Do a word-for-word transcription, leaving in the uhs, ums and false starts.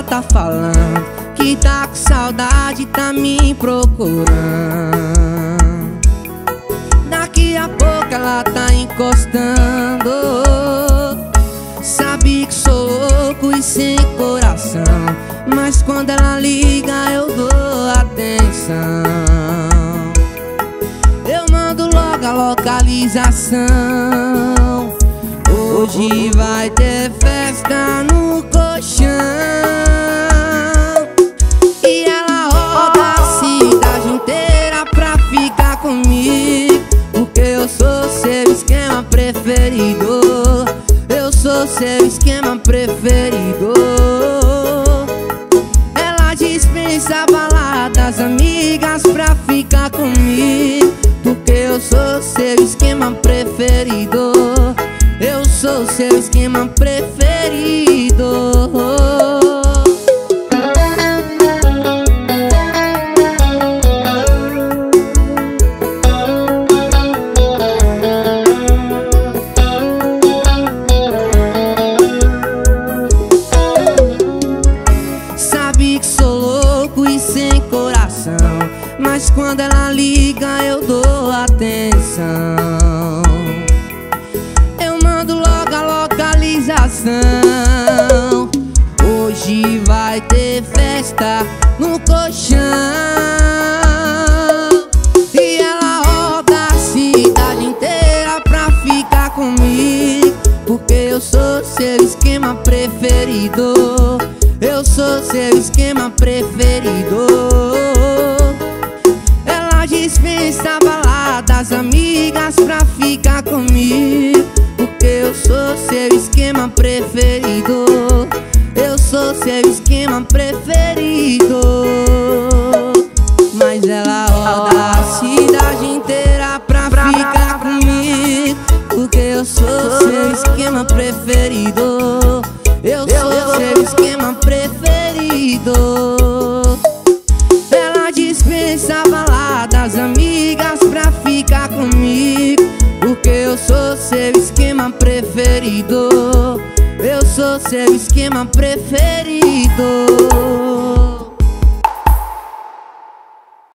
tá falando que tá com saudade, tá me procurando. Daqui a pouco ela tá encostando. Sabe que sou louco e sem coração, mas quando ela liga eu dou atenção. Eu mando logo a localização. Hoje vai ter festa no colchão. E ela roda a cidade inteira pra ficar comigo, porque eu sou seu esquema preferido. Eu sou seu esquema preferido. Ela dispensa baladas, amigas pra ficar comigo, porque eu sou seu esquema preferido. Eu sou seu esquema preferido. Sabe que sou louco e sem coração, mas quando ela liga eu dou atenção. Hoje vai ter festa no colchão. E ela roda a cidade inteira pra ficar comigo, porque eu sou seu esquema preferido. Eu sou seu esquema preferido. Ela dispensa baladas, amigas pra ficar comigo, porque eu sou seu esquema preferido. Eu sou seu esquema preferido. Mas ela roda a cidade inteira pra ficar comigo, porque eu sou seu esquema preferido. Eu sou seu esquema preferido. Ela dispensa baladas, amigas pra ficar comigo, porque eu sou seu esquema preferido. Eu sou seu esquema preferido.